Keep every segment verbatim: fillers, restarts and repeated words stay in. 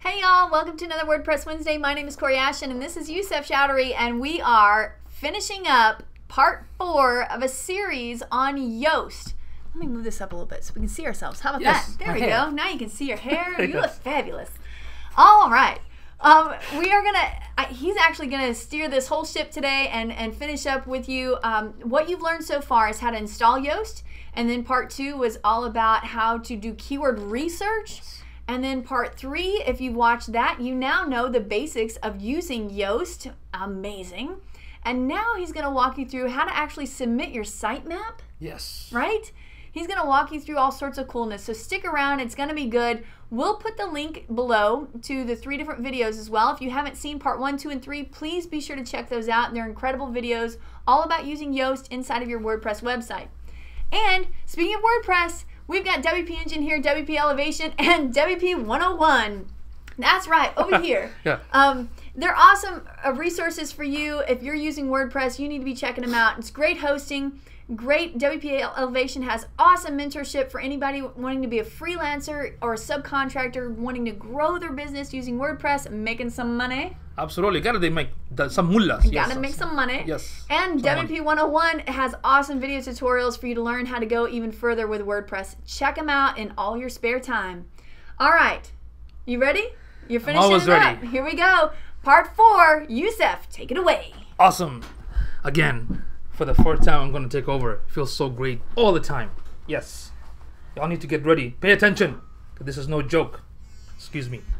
Hey y'all, welcome to another WordPress Wednesday. My name is Kori and this is Yusuf Chowdhury, and we are finishing up part four of a series on Yoast. Let me move this up a little bit so we can see ourselves. How about yes, that? There we hair. go. Now you can see your hair. You look fabulous. All right. Um, we are gonna. I, he's actually gonna steer this whole ship today and and finish up with you. Um, what you've learned so far is how to install Yoast, and then part two was all about how to do keyword research. And then part three, if you've watched that, you now know the basics of using Yoast. Amazing. And now he's going to walk you through how to actually submit your sitemap. Yes. Right? He's going to walk you through all sorts of coolness. So stick around. It's going to be good. We'll put the link below to the three different videos as well. If you haven't seen part one, two, and three, please be sure to check those out. They're incredible videos all about using Yoast inside of your WordPress website. And speaking of WordPress, we've got W P Engine here, W P Elevation, and W P one oh one. That's right, over here. Yeah. Um, they're awesome uh, resources for you. If you're using WordPress, you need to be checking them out. It's great hosting. Great. W P Elevation has awesome mentorship for anybody wanting to be a freelancer or a subcontractor wanting to grow their business using WordPress and making some money. Absolutely. Gotta they make some mullahs. Gotta yes, make some money. Yes. And W P one oh one has awesome video tutorials for you to learn how to go even further with WordPress. Check them out in all your spare time. All right. You ready? You're finishing always it ready. up. Here we go. Part four. Yusuf, take it away. Awesome. Again, for the fourth time, I'm going to take over. It feels so great all the time. Yes. Y'all need to get ready. Pay attention. This is no joke. Excuse me.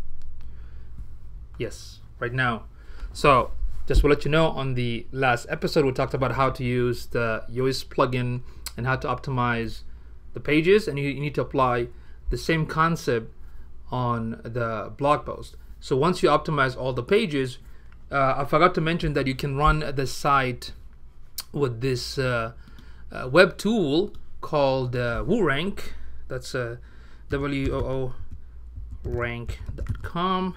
Yes. Right now. So, just to let you know, on the last episode, we talked about how to use the Yoast plugin and how to optimize the pages, and you, you need to apply the same concept on the blog post. So once you optimize all the pages, uh, I forgot to mention that you can run the site with this uh, uh, web tool called uh, WooRank. That's uh, W O O rank dot com.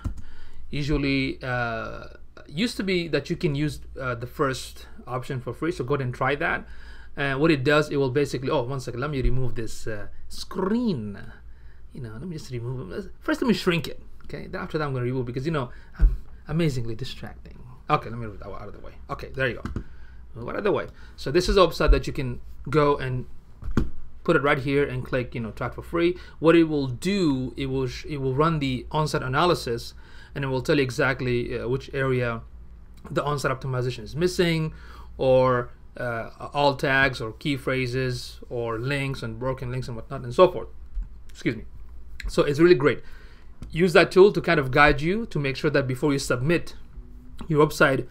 Usually uh, used to be that you can use uh, the first option for free, so go ahead and try that. And what it does, it will basically, oh, one second, let me remove this uh, screen. You know, let me just remove it. First, let me shrink it. Okay, then after that, I'm going to remove it because, you know, I'm amazingly distracting. Okay, let me move that out of the way. Okay, there you go. Move out of the way. So this is a website that you can go and put it right here and click, you know, try it for free. What it will do, it will sh it will run the on-site analysis, and it will tell you exactly uh, which area the on-site optimization is missing, or uh, alt tags, or key phrases, or links and broken links and whatnot, and so forth. Excuse me. So it's really great. Use that tool to kind of guide you to make sure that before you submit your website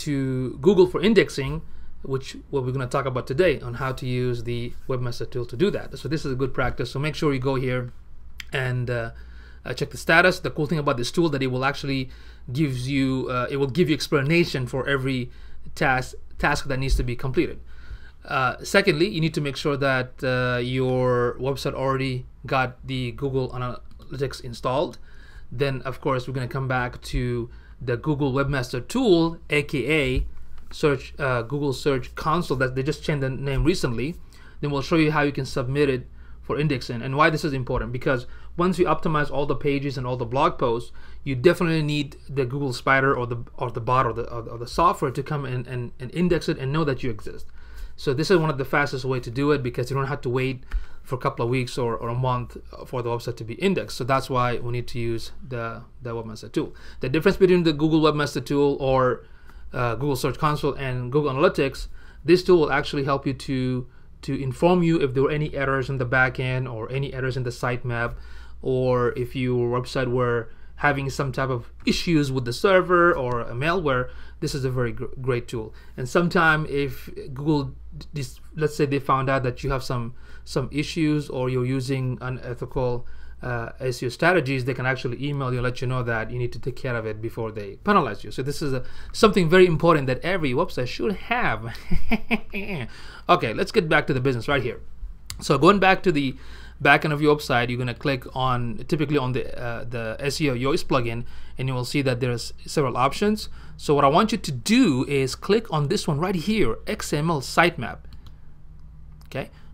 to Google for indexing, which what we're going to talk about today on how to use the Webmaster tool to do that. So this is a good practice. So make sure you go here and uh, uh, check the status. The cool thing about this tool that it will actually gives you uh, it will give you explanation for every task task that needs to be completed. Uh, secondly, you need to make sure that uh, your website already got the Google Analytics installed. Then, of course, we're going to come back to the Google Webmaster tool, aka search uh, Google Search Console. That they just changed the name recently. Then we'll show you how you can submit it for indexing and why this is important. Because once you optimize all the pages and all the blog posts, you definitely need the Google Spider or the or the bot or the or the software to come in and, and index it and know that you exist. So this is one of the fastest way to do it because you don't have to wait for a couple of weeks or, or a month for the website to be indexed. So that's why we need to use the, the Webmaster tool. The difference between the Google Webmaster tool or uh, Google Search Console and Google Analytics, this tool will actually help you to, to inform you if there were any errors in the backend or any errors in the sitemap, or if your website were having some type of issues with the server or a malware. This is a very gr great tool. And sometime if Google, this, let's say they found out that you have some some issues or you're using unethical uh, S E O strategies, they can actually email you and let you know that you need to take care of it before they penalize you. So this is a, something very important that every website should have. Okay, let's get back to the business right here. So going back to the backend of your website, you're going to click on typically on the uh, the S E O Yoast plugin, and you will see that there's several options. So what I want you to do is click on this one right here, X M L Sitemap. Okay,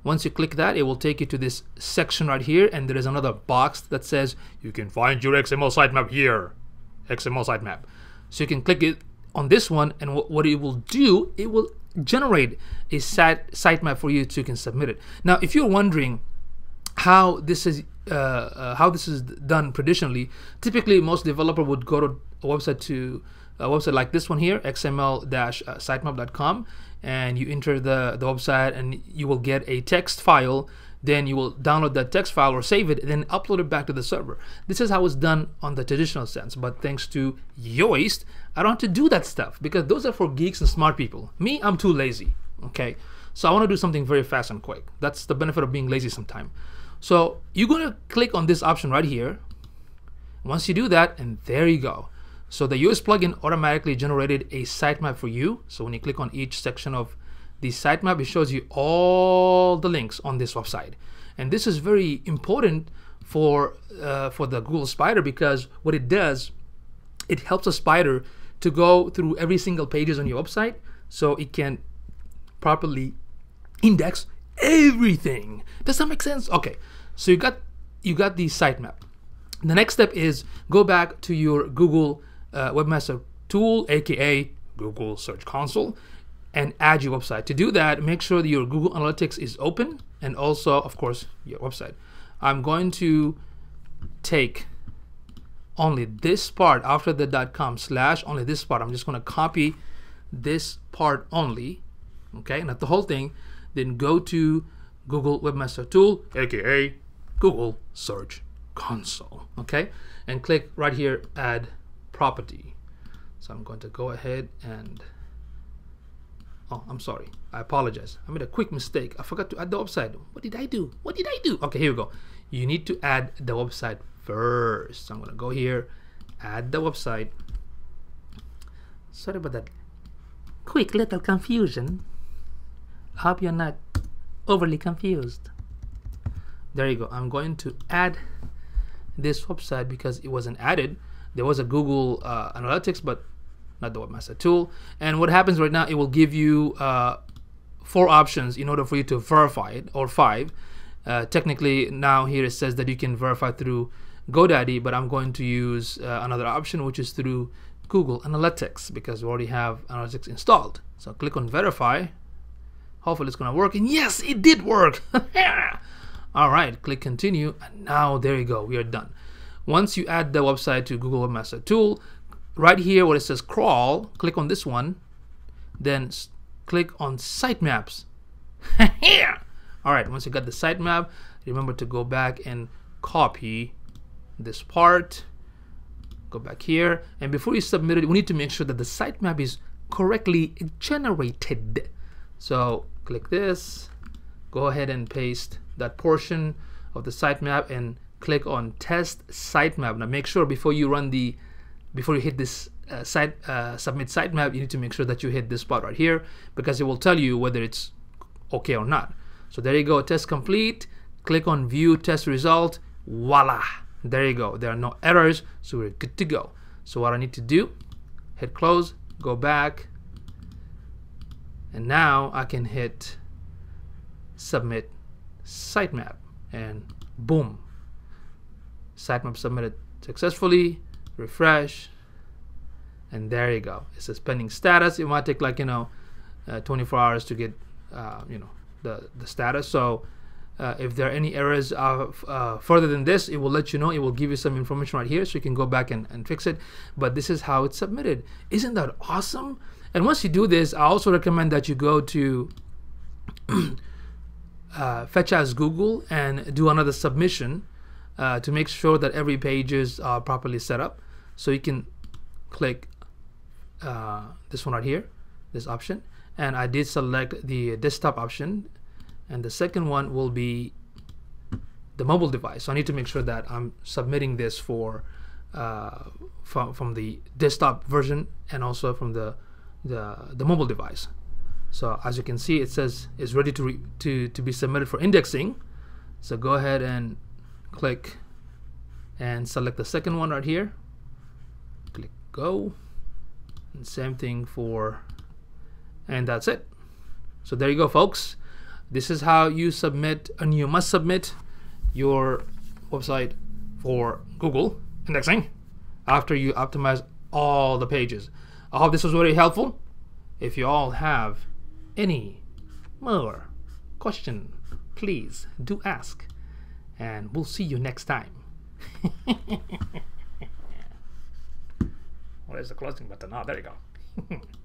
Once you click that, it will take you to this section right here, and there is another box that says you can find your X M L sitemap here. X M L sitemap. So you can click it on this one, and w what it will do, it will generate a site sitemap for you so you can submit it. Now, if you're wondering how this is uh, uh, how this is done traditionally, typically most developer would go to a website to a website like this one here, X M L sitemap dot com, and you enter the the website, and you will get a text file. Then you will download that text file or save it, and then upload it back to the server. This is how it's done on the traditional sense, but thanks to Yoast, I don't have to do that stuff because those are for geeks and smart people. Me, I'm too lazy, okay? So I want to do something very fast and quick. That's the benefit of being lazy sometime. So you're going to click on this option right here. Once you do that, and there you go. So the Yoast plugin automatically generated a sitemap for you. So when you click on each section of the sitemap, it shows you all the links on this website, and this is very important for uh, for the Google Spider, because what it does, it helps a spider to go through every single pages on your website, so it can properly index everything. Does that make sense? Okay, so you got you got the sitemap. The next step is go back to your Google uh, Webmaster tool, aka Google Search Console, and add your website. To do that, make sure that your Google Analytics is open, and also, of course, your website. I'm going to take only this part after the .com slash, only this part. I'm just going to copy this part only, okay, not the whole thing. Then go to Google Webmaster Tool, aka Google Search Console, okay, and click right here, add property. So I'm going to go ahead and Oh, I'm sorry. I apologize. I made a quick mistake. I forgot to add the website. What did I do? What did I do? Okay, here we go. You need to add the website first. So I'm going to go here, add the website. Sorry about that quick little confusion. I hope you're not overly confused. There you go. I'm going to add this website because it wasn't added. There was a Google uh, Analytics, but not the Webmaster tool. And what happens right now, it will give you uh, four options in order for you to verify it, or five. Uh, technically, now here it says that you can verify through GoDaddy, but I'm going to use uh, another option, which is through Google Analytics, because we already have Analytics installed. So click on verify. Hopefully it's going to work. And yes, it did work. All right, click continue. And now there you go. We are done. Once you add the website to Google Webmaster Tool, right here where it says crawl, click on this one, then click on sitemaps. All right, once you got the sitemap, remember to go back and copy this part, go back here, and before you submit it, we need to make sure that the sitemap is correctly generated. So click this, go ahead and paste that portion of the sitemap and click on test sitemap. Now make sure before you run the before you hit this uh, site uh, submit sitemap, you need to make sure that you hit this spot right here, because it will tell you whether it's okay or not. So there you go, test complete. Click on view test result. Voila, there you go. There are no errors, so we're good to go. So what I need to do, hit close, go back, and now I can hit submit sitemap, and boom, sitemap submitted successfully. Refresh, and there you go. It says pending status. It might take like you know uh, twenty-four hours to get uh, you know the the status. So uh, if there are any errors uh, uh, further than this, it will let you know. It will give you some information right here, so you can go back and, and fix it. But this is how it's submitted. Isn't that awesome? And once you do this, I also recommend that you go to uh, Fetch as Google and do another submission uh, to make sure that every page is uh, properly set up. So you can click uh, this one right here, this option, and I did select the desktop option, and the second one will be the mobile device. So I need to make sure that I'm submitting this for uh, from, from the desktop version and also from the, the the mobile device. So as you can see, it says it's ready to re to to be submitted for indexing. So go ahead and click and select the second one right here. Click go, and same thing for, and that's it. So there you go, folks. this is how you submit, and you must submit your website for Google indexing after you optimize all the pages. I hope this was very helpful. If you all have any more question, please do ask, and we'll see you next time. Where's the closing button? Oh, there you go.